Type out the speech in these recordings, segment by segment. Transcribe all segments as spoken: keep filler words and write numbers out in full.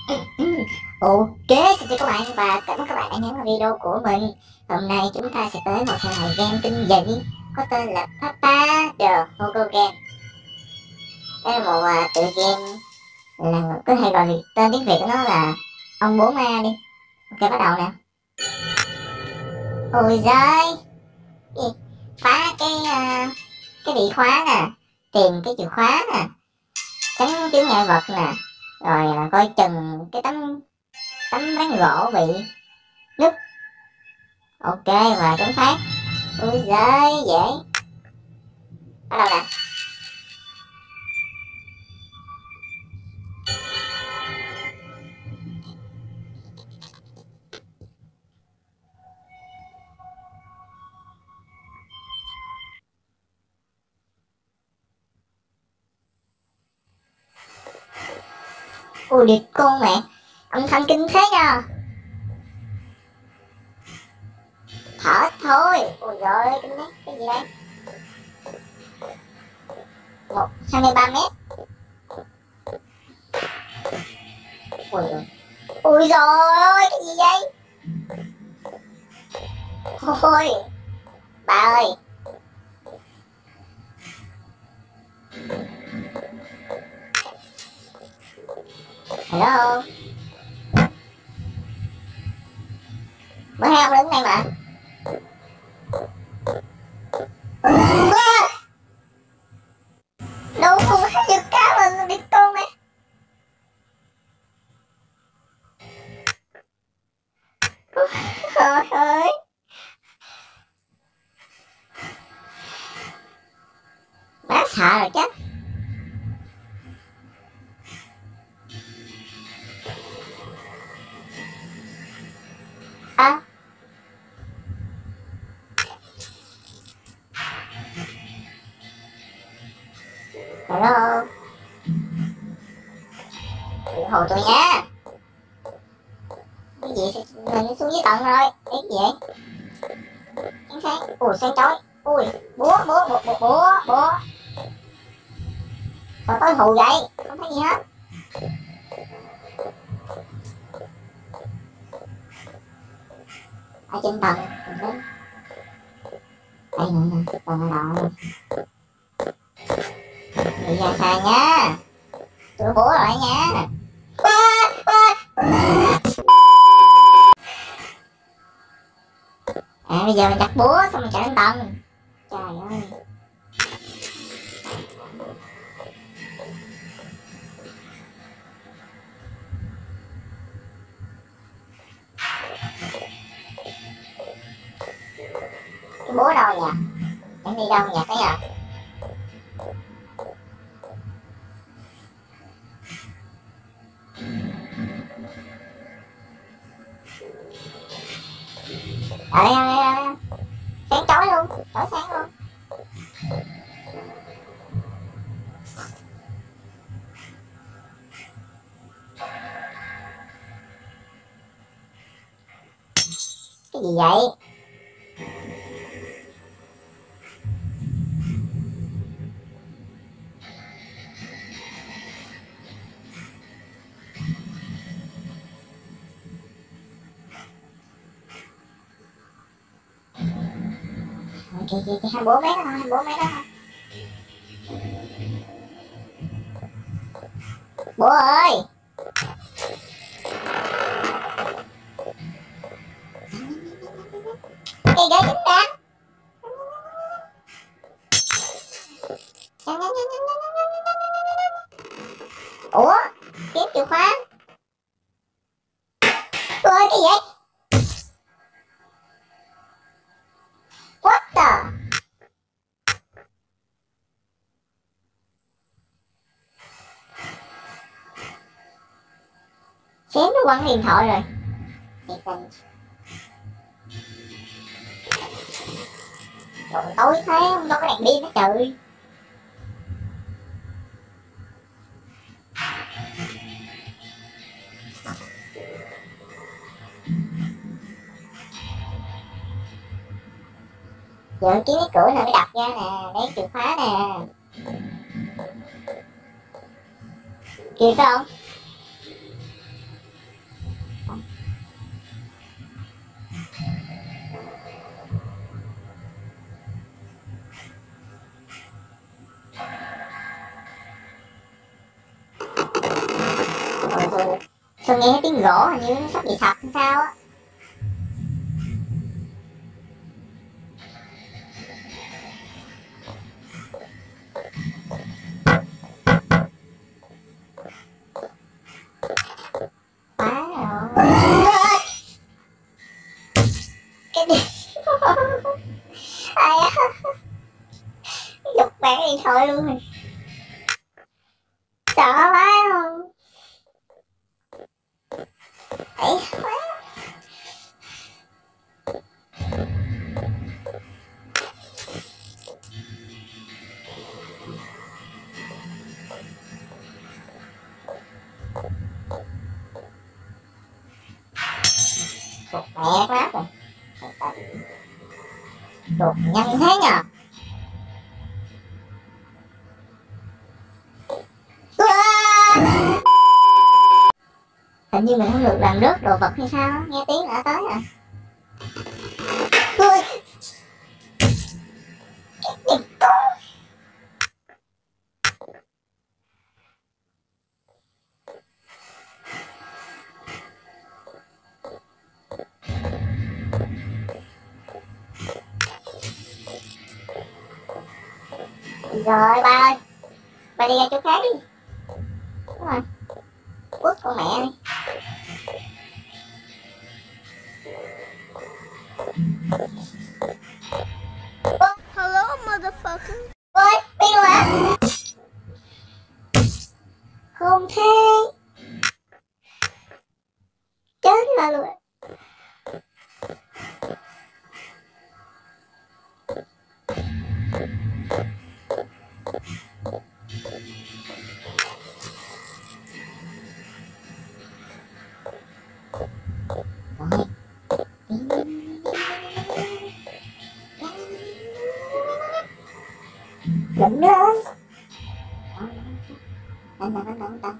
Ok, xin chào các bạn và cảm ơn các bạn đã nhấn vào video của mình. Hôm nay chúng ta sẽ tới một thể loại game kinh dị có tên là Papa the Huhu Game. Đây là một uh, tựa game là có thể gọi tên tiếng Việt của nó là Ông Bố Ma đi. Ok, bắt đầu nè. Ôi giời, phá cái uh, cái bị khóa nè, tìm cái chìa khóa nè, tránh chướng ngại vật nè, rồi uh, coi chừng cái tấm tấm ván gỗ bị nứt. Ok, và chống phát. Ui giời, dễ. Bắt đầu nè. Ui điệt con mẹ, âm thanh kinh thế nha. Thở thôi. Ui giời, kinh đấy, cái gì đây? Một, hai mươi ba mét. Ui giời. Ui giời ơi, cái gì vậy? Ôi, bà ơi. Hello. Mới hai ông đứng đây mà. Đâu không thấy được cá mình đi con này. Trời ơi. Má sợ rồi chắc. À. Hello. Đừng hồ tôi nha. Cái gì mình xuống dưới tận rồi. Cái gì vậy? Sáng sáng. Ui sáng chói. Ui búa búa búa búa búa búa. Sao tới hù vậy? Không thấy gì hết. Ở trên tầng mình đến. Đây nữa nè, tầng ở đó. Đi ra xa nha. Tôi búa lại nha. À bây giờ mình đặt búa xong mình chạy lên tầng. Trời ơi. Cái búa đâu nhỉ? Chẳng đi đâu nhỉ cái à? Ở đây, ở đây, ở đây. Sáng chói luôn, chói sáng luôn. Cái gì vậy? Kìa kìa kìa, hai bố bé đó, hai bố bé đó. Bố ơi. Cái ghế chính ra. Ủa, kiếm chìa khóa. Ôi cái gì? What the? Xém nó quăng điện thoại rồi. Trời tối thế, không đâu có đèn pin hết trời. Giờ kiếm cái cửa này mới đập ra nè, lấy chìa khóa nè. Kìa phải không? Tôi nghe tiếng gỗ hình như nó sắp bị sập hay sao á. Quá rồi. Cái gì? Ai á? Giục bạn điện thoại luôn rồi. Sợ quá không? Ấy quá. Chuột mẹ quá rồi. Chuột nhanh thế nhờ. Hình như mình không được làm rớt đồ vật hay sao, nghe tiếng đã tới à. Ui. Cái gì con. Rồi ba ơi, ba đi ra chỗ khác đi. Đúng rồi, quất con mẹ đi. Hello, motherfucker. Ôi, đi luôn hả? Không thế. Chết là luôn. Lụm lên. Anh tao, anh tao, anh tao.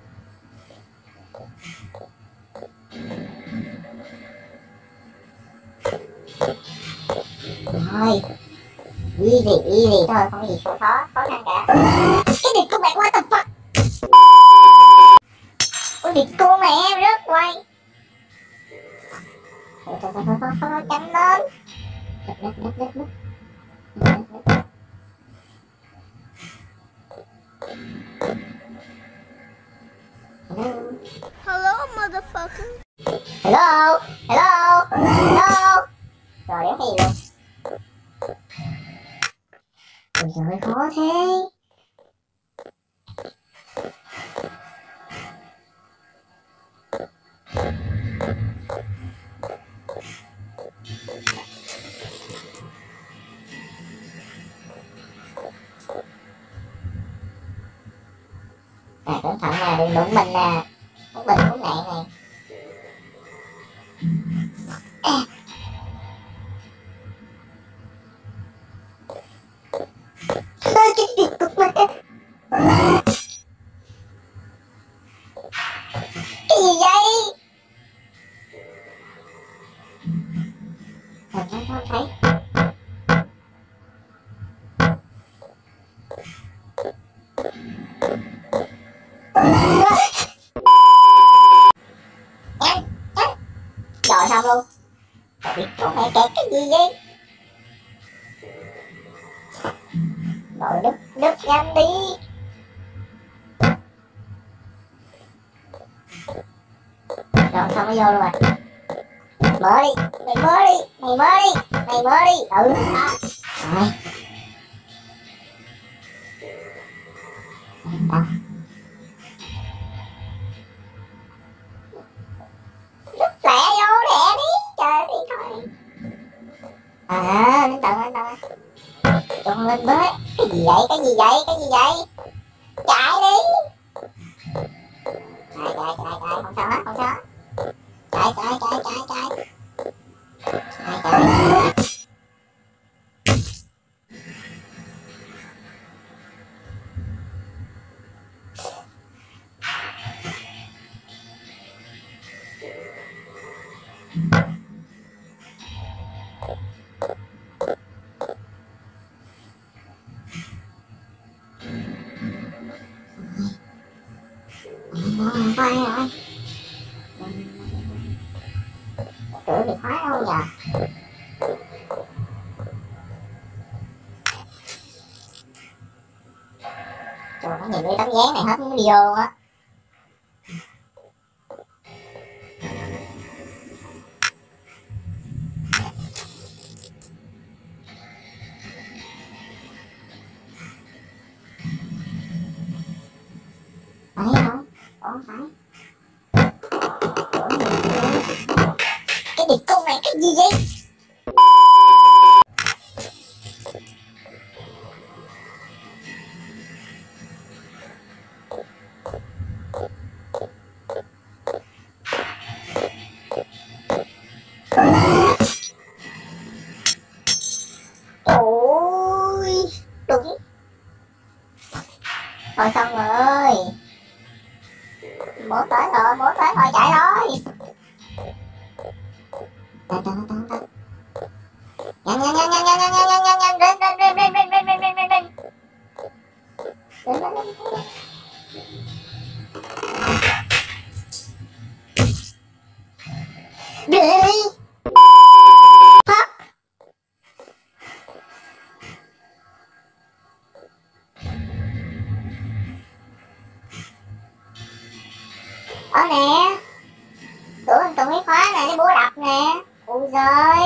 Rồi, easy, easy thôi, không có gì khó khó, khó khăn cả. Cái địch của mẹ what the fuck. Ôi địch của mẹ rớt quay. Thôi thôi thôi thôi thôi, thôi chấm lên. Nứt nứt nứt nứt nứt. Hello, motherfucker. Hello, hello, hello. Rồi đéo hay luôn. Ôi trời ơi khó thế. À cẩn thận nè, đừng đụng mình nè. Cái bình của mẹ này. À. Ôi cái gì cực mẹ. Cái gì vậy? Mình không, không thấy. Nhanh, nhanh. Rồi xong luôn. Rồi con mẹ kẹt cái gì vậy? Rồi đứt, đứt nhanh đi. Rồi xong nó vô luôn rồi. Mở đi, mày mở đi, mày mở đi, mày mở đi. Ừ, đó. Rồi. Đó. Rút lẹ vô lẹ đi, trời đi thôi. À, lên tầng, lên tầng. Trông lên bớt. Cái gì vậy, cái gì vậy, cái gì vậy? Chạy đi. Chạy, chạy, chạy, chạy, không sao hết, không sao hết. Chạy, chạy, chạy, chạy, chạy. Chạy, chạy. cửa bị khóa không nhờ? Trời, nó nhìn cái tấm dáng này hết muốn đi vô á. Phải không? Ủa phải. Cái điệp cung này cái gì vậy? Ôi, đúng. Thôi xong rồi. Bố tới rồi, bố tới rồi, chạy rồi. Nhanh nhanh nhanh nhanh nhanh nhanh nhanh nhanh nhanh nhanh nhanh nhanh nhanh nhanh lên lên lên lên lên lên lên lên lên lên lên lên đi. Ở nè, cửa anh Tùng cái khóa nè, cái búa đập nè. Ui giời.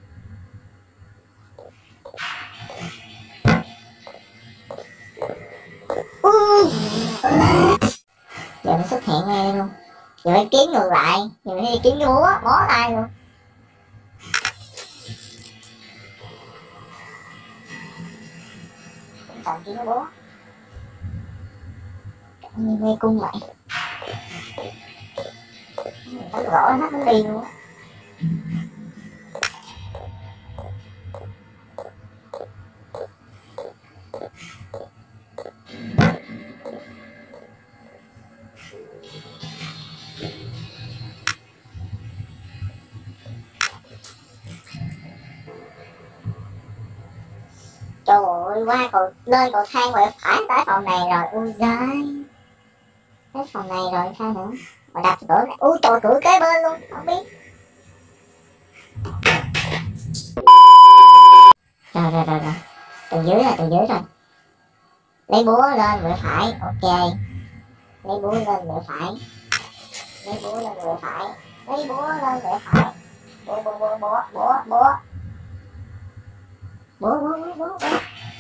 Ui. Giờ nó xuất hiện ngay luôn. Giờ phải kiếm ngược lại, giờ phải đi kiếm cái búa, bó tay luôn. Cũng cần kiếm cái búa. Như mê cung vậy. Tấm gỗ hết nó đi luôn á. Trời ơi, qua cầu lên cầu thang rồi phải tới phòng này rồi. Ui giời. Tới phòng này rồi sao nữa? Mà đập cửa này. Ui trời, cửa kế bên luôn, không biết. Rồi rồi rồi rồi. Từ dưới rồi, từ dưới rồi. Lấy búa lên vừa phải, ok. Lấy búa lên vừa phải. Lấy búa lên vừa phải. Lấy búa lên vừa phải. Búa búa búa búa búa búa. Búa búa búa búa búa.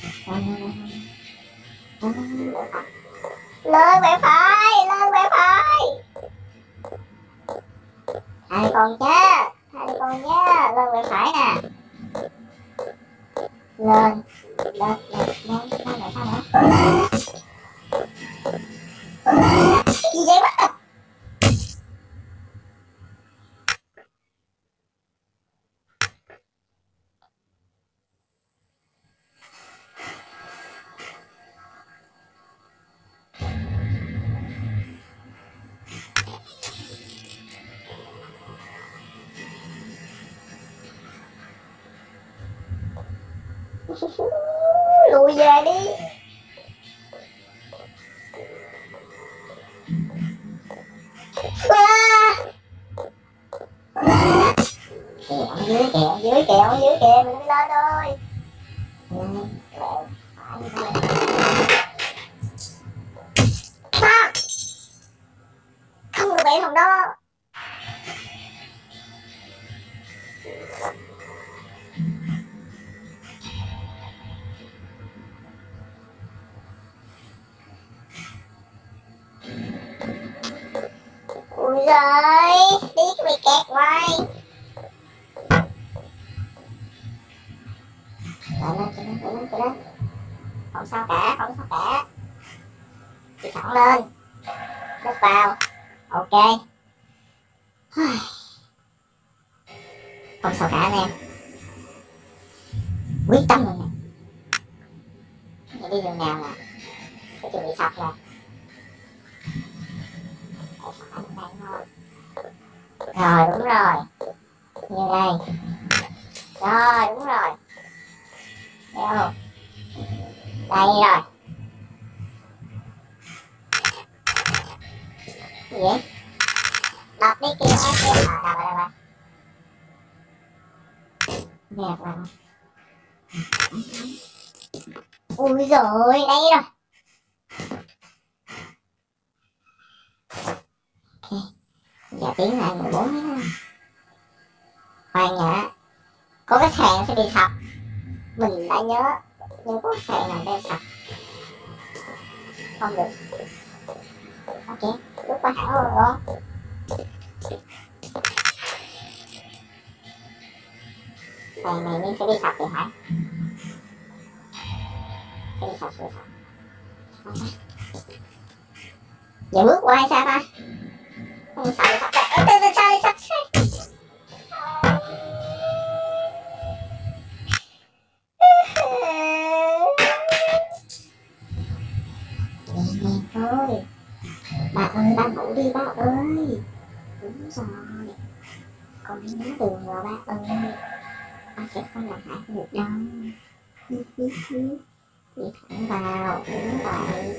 Lên bẻ phải, lên bẻ phải. Hai con nhá, hai con nhá, lên bẻ phải nè. Lên, lên, lên, lên, sao nữa, sao nữa? Gì vậy bắt? Lùi về đi. À. Kìa, ở dưới kìa, ở dưới kìa, ở dưới kìa, mình đi lên thôi. À. Không được bẻ phòng đó. Ui giời, đi cái bị kẹt hoài. Chạy lên, chạy lên, chạy lên, chạy lên. Không sao cả, không sao cả. Đi thẳng lên. Bước vào. Ok. Không sao cả anh em. Quyết tâm rồi nè. Để đi đường nào nè. Cái chuyện bị sập nè. Rồi đúng rồi. Như đây. Rồi đúng rồi. Thấy không? Đây rồi. Gì vậy? Đập đi kia. À, kia. À, đâu rồi, đâu rồi. Nghe vào. Ui rồi đây rồi. Ok, giờ tiến lại mười bốn nhé. Khoan nhá, có cái sàn sẽ bị sập, mình đã nhớ, nhưng có cái sàn nào đang sập không được. Ok, lúc qua hẳn luôn đó. Sàn này nên sẽ bị sập thì phải. Sẽ bị sập, sẽ bị sập. Giờ bước qua hay sao ta? Không sao bị sập ra. Ơ, từ từ sao bị sập ra? Nè nè thôi. Bà ơi, ba ngủ đi ba ơi. Đúng rồi. Con hãy nhớ đường rồi ba ơi. Ba sẽ không làm hại con được đâu. Đi thẳng vào, đúng vậy.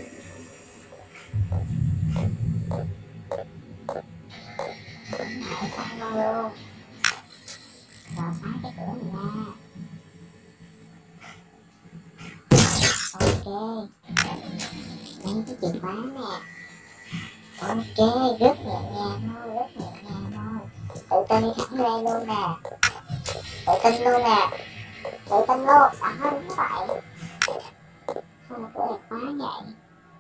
Đúng vậy, thẳng vào luôn. Rồi phá cái cửa này ra. Ok. Lấy cái chìa khóa nè. Ok, rất nhẹ nhàng thôi, rất nhẹ nhàng thôi. Tự tin đi thẳng ra luôn nè. Tự tin luôn nè. Tự tin luôn, đó đúng vậy. Sao mà cửa này khóa vậy?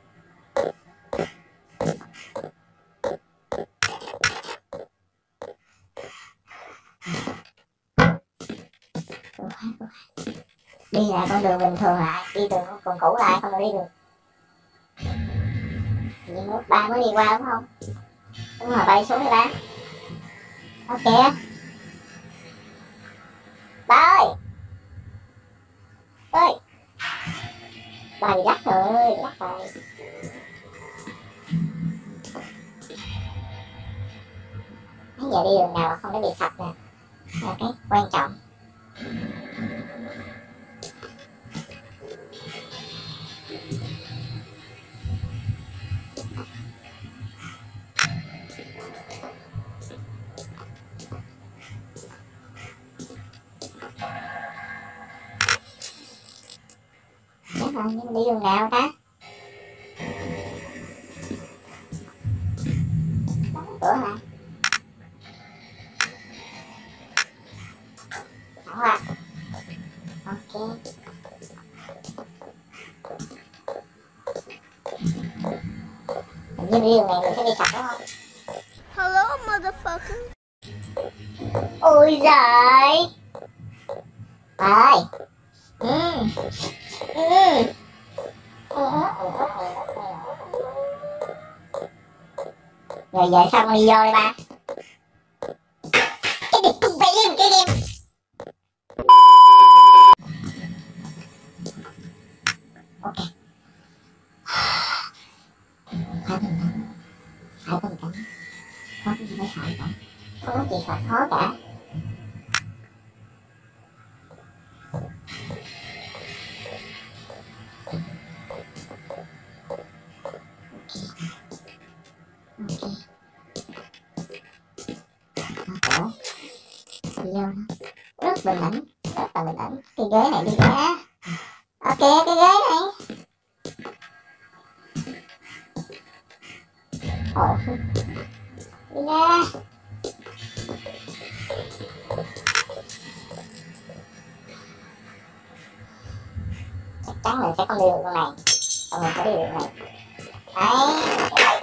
Cửa khóa, cửa khóa. Đi lại con đường bình thường lại, đi đường còn cũ lại, không được đi đường. Nhưng lúc ba mới đi qua đúng không? Đúng rồi, bay xuống đi ba. Ok. Ba ơi! Ơi! Ba bị lắc rồi, bị lắc rồi. Bây giờ đi đường nào mà không để bị sập nè. Là cái quan trọng. Đúng rồi, nhưng mà đi đường nào ta? Đóng cửa lại. Thẳng qua. Ok. Hình như đi đường này mình sẽ đi sập đúng không? Hello, motherfucker. Ôi giời! Ơi! Ừ. Ừ. Rồi giờ xong đi vô đi ba. Cái địch tung bay lên cái game. Ok. Phải bình tĩnh. Phải bình tĩnh. Có cái gì phải sợ cả. Không có gì phải khó cả. Ok. Mở cửa. Đi vô đó. Rất bình tĩnh. Rất là bình tĩnh. Cái ghế này đi ra. Ok, cái ghế này. Ồ. Đi ra. Chắc chắn mình sẽ không đi được con này. Còn mình sẽ đi được này. Đấy.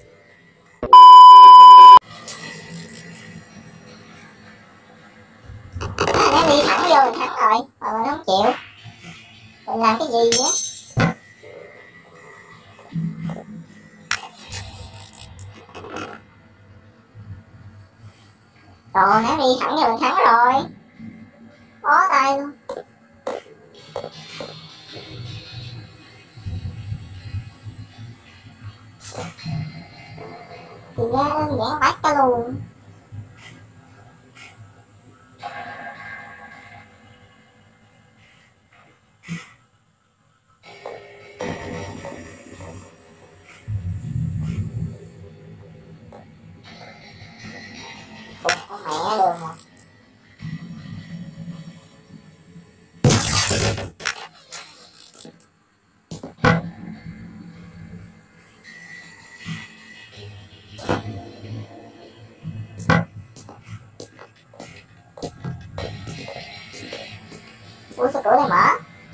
Nếu đi thẳng vô thì thắng rồi. Mà mình không chịu. Mình làm cái gì á? Rồi nếu đi thẳng vô mình thắng rồi. Bó tay luôn. Thì ra đơn giản bắt cả luôn. Con mẹ đường mà. Ủa sao cửa này mở?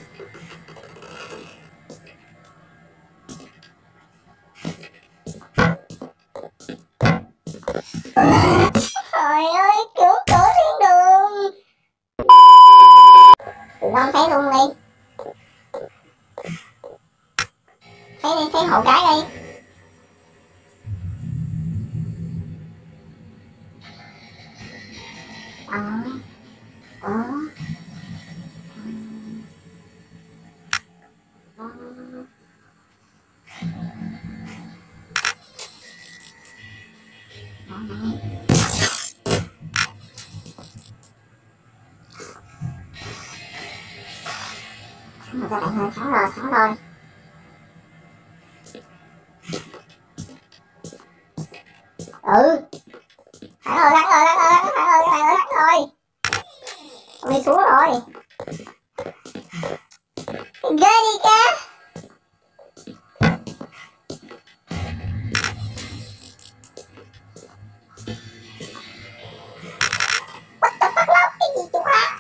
Trời ơi, cửa cửa thiên đường. Tụi con thấy luôn đi. Thấy đi, thấy hộ cái đi. Ờ. Ờ. Ờ. Đó này. Sáng rồi các bạn ơi, sáng rồi, sáng rồi. Ừ. Thắng rồi, thắng rồi, thắng rồi, thắng rồi, thắng rồi, thắng rồi. Ông đi xuống rồi. Ghê đi cha. What the fuck lắm, cái gì chua á.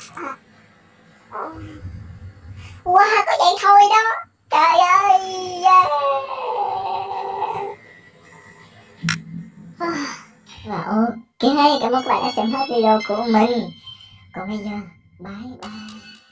Wow, có vậy thôi đó. Trời ơi. Yeah. Và ok, cảm ơn các bạn đã xem hết video của mình. Còn bây giờ, bye bye.